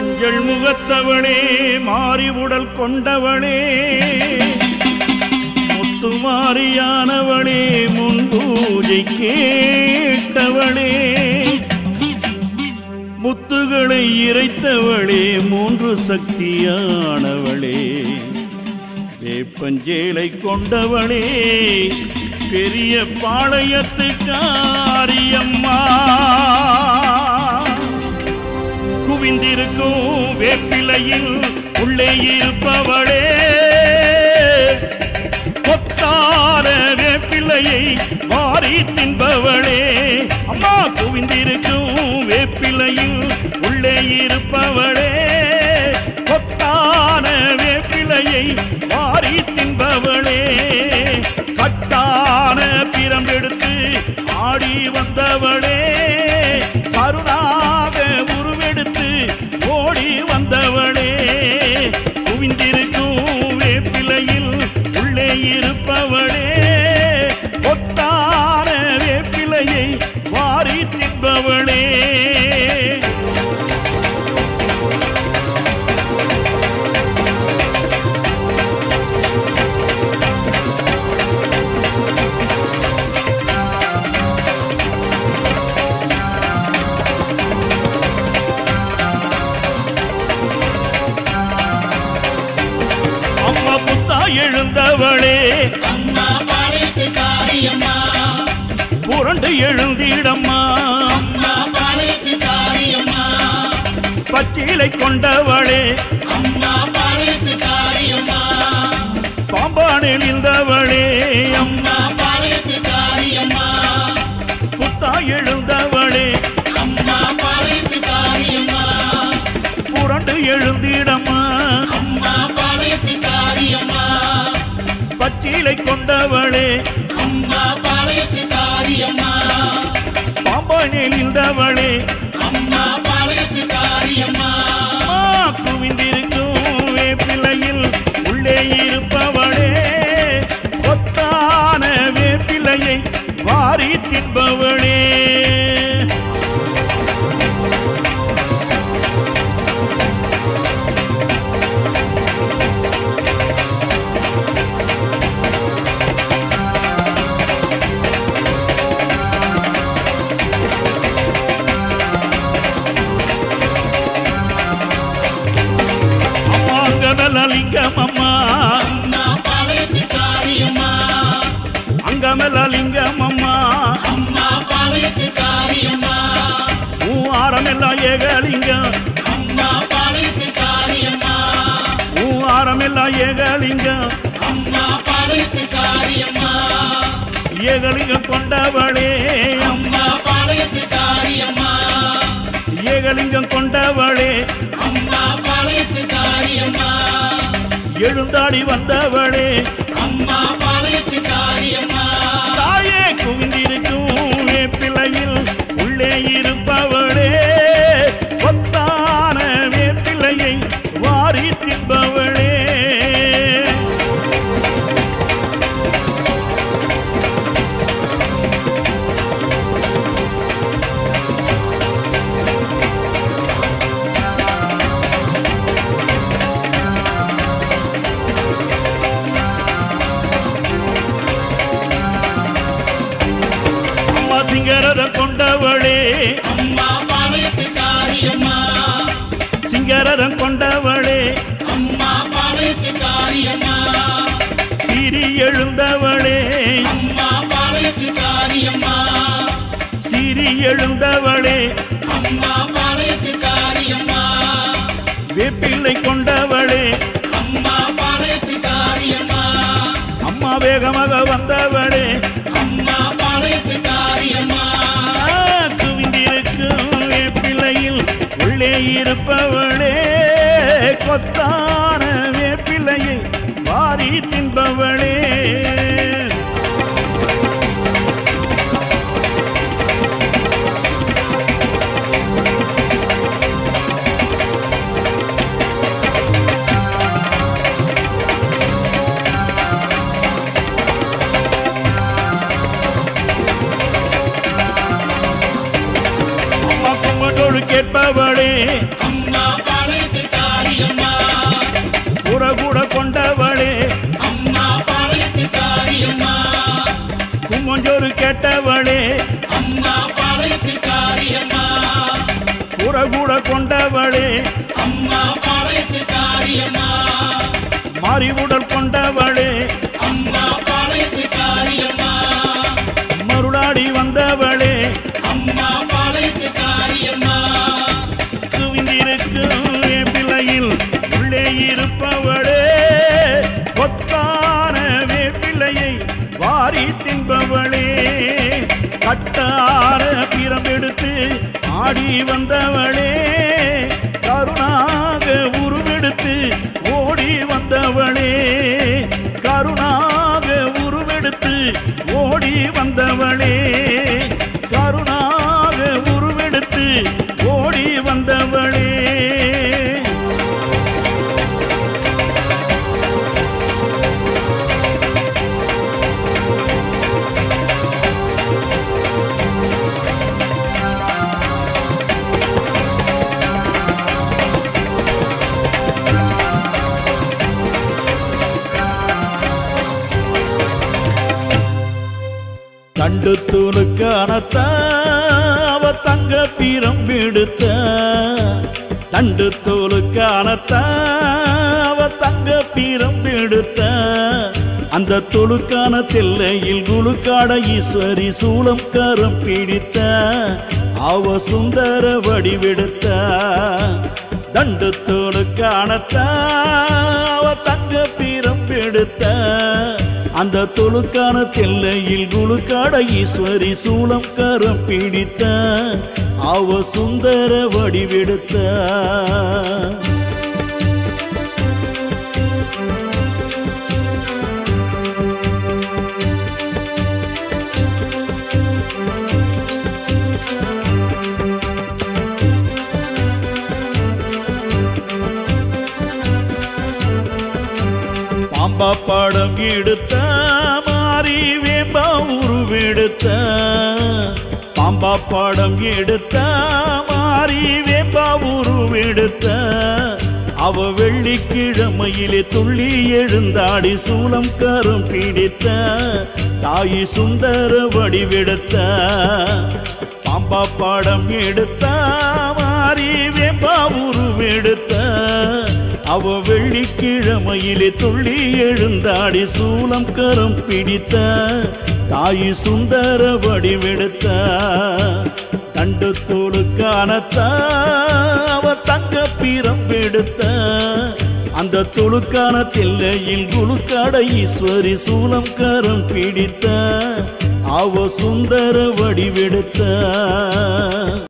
மஞ்சள் முகத்தவளே மாறி உடல் கொண்டவளே முத்துமாரியானவளே முன் பூஜை கேட்டவளே முத்துகளை இறைத்தவளே மூன்று சக்தியானவளே வேப்பஞ்சேலை கொண்டவளே பெரிய பாளையத்து காரியம்மா குவிந்திருக்கும் வேப்பிலையில் உள்ளே இருப்பவளே கொத்தார வேப்பிலையை வாரி தின்பவளே அம்மா குவிந்திருக்கும் வேப்பிலையில் உள்ளே இருப்பவளே கொத்தார வேப்பிலையை வாரி தின்பவளே கட்டான பிரம்பெடுத்து ஆடி வந்தவளே கருணாக உருவெடுத்து ஓடி வந்தவளே குவிந்திருக்கும் வேப்பிலையில் உள்ளே இருப்பவளே கொத்தான வேப்பிலையை வாரி தின்பவளே எழுந்தவளே அம்மா பாளையத்து காரியம்மா புரண்டு எழுந்திடம்மா அம்மா பாளையத்து காரியம்மா பச்சிலை கொண்டவளே அம்மா பாளையத்து காரியம்மா பாம்பானில் இருந்தவளே அம்மா பாளையத்து காரியம்மா புத்தா எழுந்தவளே அம்மா பாளையத்து காரியம்மா புரண்டு எழுந்திடம்மா அம்மா பாளையத்து காரியம்மா பச்சிலை கொண்டவளே அம்மா பாளையத்து காரியம்மா பாம்பானில் இருந்தவளே அம்மா பாளையத்து காரியம்மா குவிந்திருக்கும் வேப்பிலையில் உள்ளே இருப்பவளே கொத்தான வேப்பிலையை வாரி தின்பவளே லிங்கம் அம்மா அம்மா பாளையத்து காரியம்மா அங்கமலிங்கம் அம்மா அம்மா பாளையத்து காரியம்மா ஆரமெல்லாம் ஏகலிங்கம் அம்மா பாளையத்து காரியம்மா ஆரமெல்லாம் ஏகலிங்கம் அம்மா பாளையத்து காரியம்மா ஏகலிங்கம் கொண்டவளே அம்மா பாளையத்து காரியம்மா ஏகலிங்கம் கொண்டவளே அம்மா பாளையத்து காரியம்மா எழுந்தாடி வந்தவளே அம்மா பாளையத்து காரியம்மா தாயே குவிந்திருக்கும் வேப்பிலையில் உள்ளே இருப்பவளே கொத்தான வேப்பிலையை வாரி தின்பவளே சிங்கரதம் கொண்டவளே அம்மா பாளையத்து காரியம்மா சிங்கரதம் கொண்டவளே அம்மா பாளையத்து காரியம்மா சீறி எழுந்தவளே அம்மா பாளையத்து காரியம்மா சீறி எழுந்தவளே அம்மா பாளையத்து காரியம்மா வேப்பிள்ளை கொண்டவளே அம்மா பாளையத்து காரியம்மா அம்மா வேகமாக வந்தவளே அம்மா பாளையத்து காரியம்மா குவிந்திருக்கும் வேப்பிலையில் உள்ளே இருப்பவளே கொத்தான வேப்பிலையை வாரி தின்பவளே கேட்பவளே அம்மா பாளையத்து கொண்டவளே அம்மா பாளையத்து காரியம்மா மாறிவுடல் கொண்டவளே அம்மா பாளையத்து காரியம்மா மருளாடி வந்தவளே அம்மா பாளையத்து காரியம்மா குவிந்திருக்கும் என் பிள்ளையில் உள்ளே இருப்பவளே கொத்தான வேப்பிள்ளையை வாரி தின்பவளே கட்டார பிரம்பெடுத்து ஆடி வந்தவளே கருணாக உருவெடுத்து ஓடி வந்தவளே கருணாக உருவெடுத்து ஓடி வந்தவளே கருணாக உருவெடுத்து ஓடி வந்தவளே தண்டு தூளுக்கானத்த அவ தங்க பிரம்பெடுத்த தண்டு தூளுக்கானத்த அவ தங்க பிரம்பெடுத்த அந்த தொழுக்கான தில்லையில் குழுக்காட ஈஸ்வரி சூலம் கரம் பிடித்த அவ சுந்தர வடிவெடுத்த தண்டு தூளுக்கானத்த அவ தங்க பிரம்பெடுத்த அந்த தொழுக்கான தில்லையில் குழுக்காட ஈஸ்வரி சூலம் கரம் பிடித்த அவ சுந்தர வடிவெடுத்த பாம்பா படம் எடுத்த மாறி வேம்பா உருவெடுத்த பாம்பா படம் எடுத்த மாறி வேம்பா உருவெடுத்த அவ வெள்ளிக்கிழமையிலே துள்ளி எழுந்தாடி சூலம் கரம் பிடித்த தாயி சுந்தர வடிவெடுத்த பாம்பா படம் எடுத்த மாறி வேம்பா உருவெடுத்த அவ வெள்ளிக்கிழமையிலே துள்ளி எழுந்தாடி சூலம் கரம் பிடித்த தாயி சுந்தர வடிவெடுத்த தண்டு தோளுக்கானத்த அவ தங்க பிரம்பெடுத்த அந்த தொழுக்கான தில்லையில் குழுக்காட ஈஸ்வரி சூலம் கரம் பிடித்த அவ சுந்தர வடிவெடுத்த